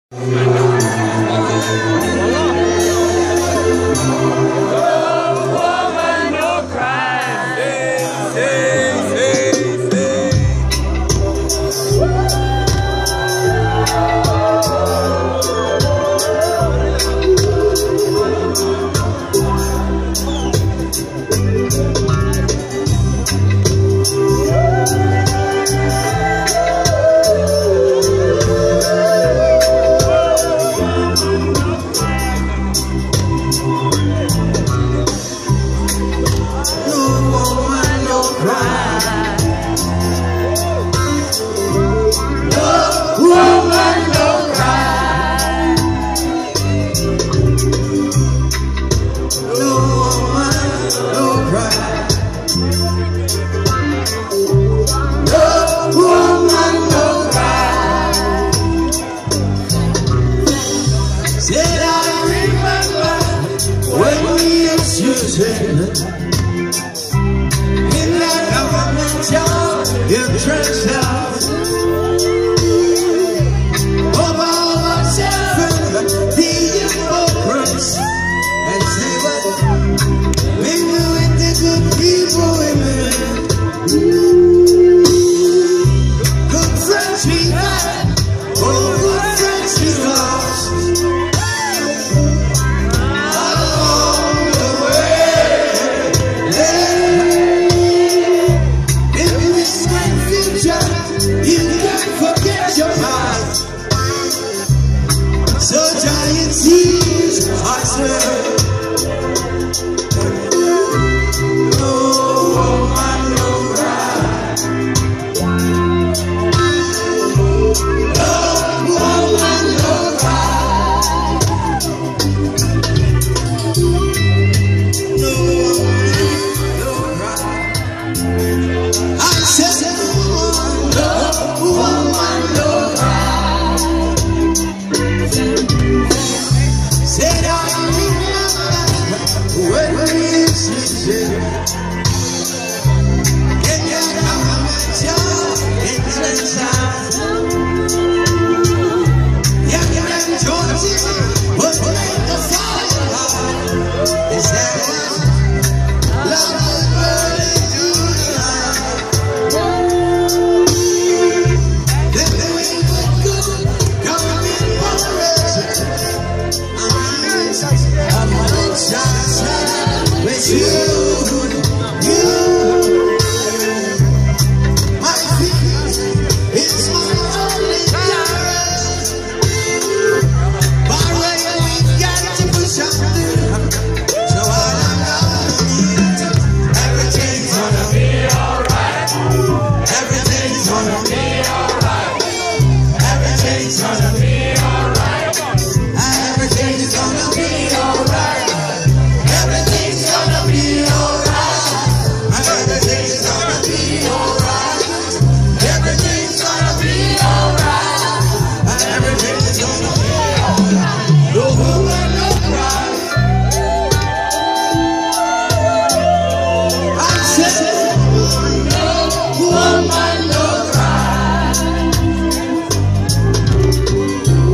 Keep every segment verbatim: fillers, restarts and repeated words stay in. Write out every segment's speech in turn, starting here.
Woman, no cry.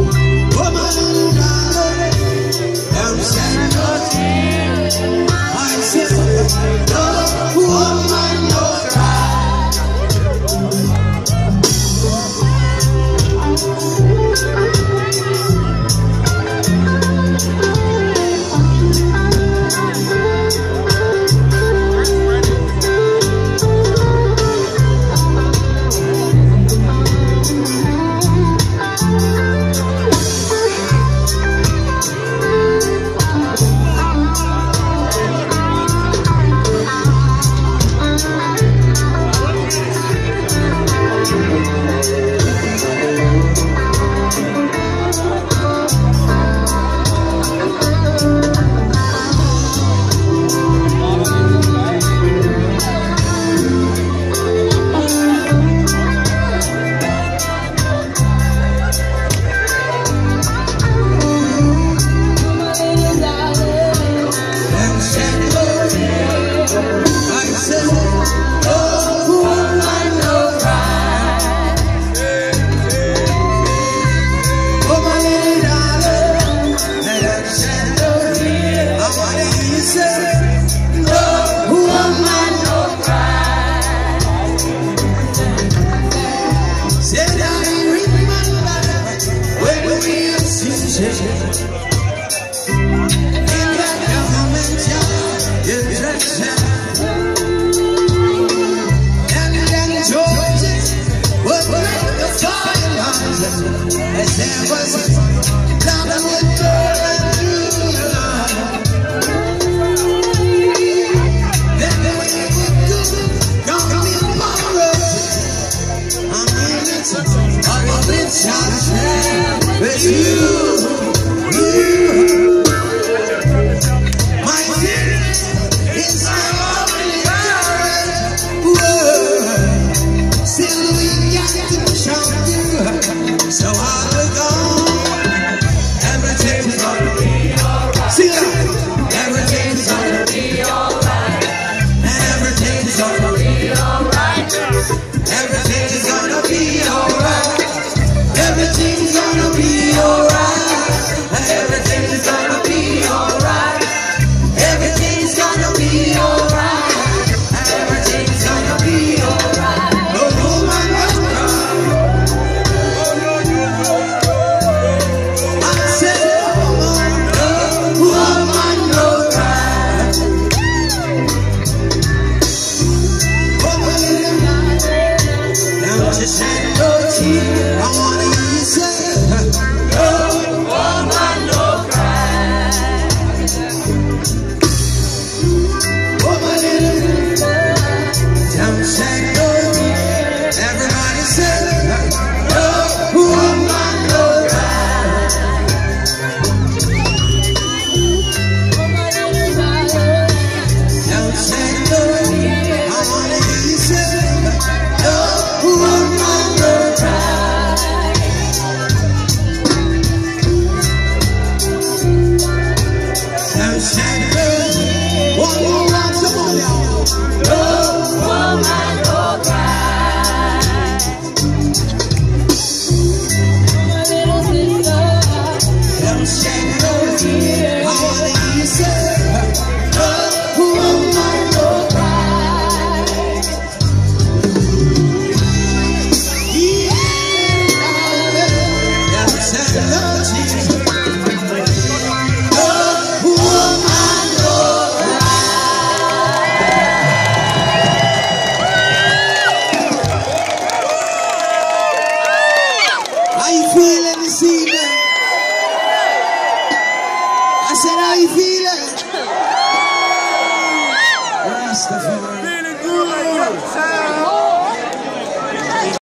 that government job, you dress up. And then Georgia would break the fire lines as there was nothing would turn and do. Then we would do, gonna be borrowed. I mean, it's a bit shot with you. My fear is I'm only courage. Still we got to show you. So I will go. Everything's gonna be alright. See that? Everything's gonna be alright. And everything's gonna be alright. Everything's gonna be alright. Everything's gonna be alright. Everything's gonna be alright. Everything's gonna be alright. Everything's gonna be alright. No woman must cry. I said, woman, no woman, no cry. Woman, now just shed no tears. I wanna hear you say, no woman, no cry. Woman, don't shed no tears. Everybody say, no woman, no cry. Don't shed no tears. I wanna hear you say, no woman, no cry. Don't shed no tears. One more round, come on, y'all. No woman, no cry. Don't shed no tears. I wanna hear you say, no woman, no cry. Yeah, don't shed no tears. No woman, no cry. How you feeling this evening? I said, how you feeling? Rastafari.